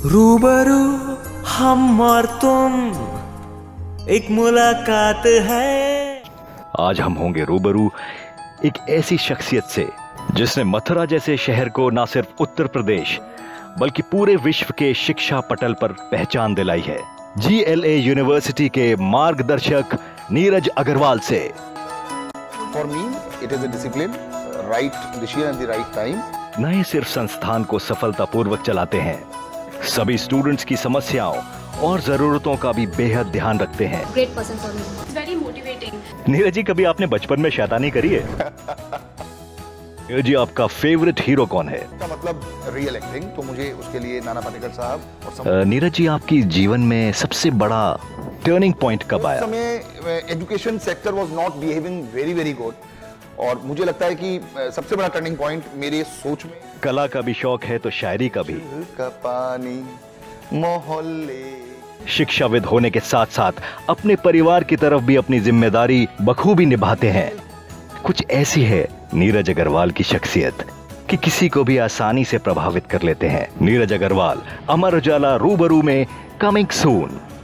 रूबरू हम और तुम, एक मुलाकात है। आज हम होंगे रूबरू एक ऐसी शख्सियत से जिसने मथुरा जैसे शहर को न सिर्फ उत्तर प्रदेश बल्कि पूरे विश्व के शिक्षा पटल पर पहचान दिलाई है। GLA यूनिवर्सिटी के मार्गदर्शक नीरज अग्रवाल से। For me, it is a discipline, right decision at the right time. न ही सिर्फ संस्थान को सफलतापूर्वक चलाते हैं, सभी स्टूडेंट्स की समस्याओं और जरूरतों का भी बेहद ध्यान रखते हैं। Great person for me. It's very motivating. Neeraj ji, कभी आपने बचपन में शैतानी करी है? नीरज जी, आपका फेवरेट हीरो कौन है? का मतलब रियल एक्टिंग, तो मुझे उसके लिए नाना पाटेकर साहब और नीरज जी, आपकी जीवन में सबसे बड़ा टर्निंग पॉइंट कब आया? उस समय education sector was not behaving very very good, और मुझे लगता है कि सबसे बड़ा टर्निंग पॉइंट मेरे सोच में। कला का भी शौक है तो शायरी का भी। का पानी मोहल्ले। शिक्षाविद होने के साथ साथ अपने परिवार की तरफ भी अपनी जिम्मेदारी बखूबी निभाते हैं। कुछ ऐसी है नीरज अग्रवाल की शख्सियत कि किसी को भी आसानी से प्रभावित कर लेते हैं। नीरज अग्रवाल, अमर उजाला रूबरू में कमिंग सून।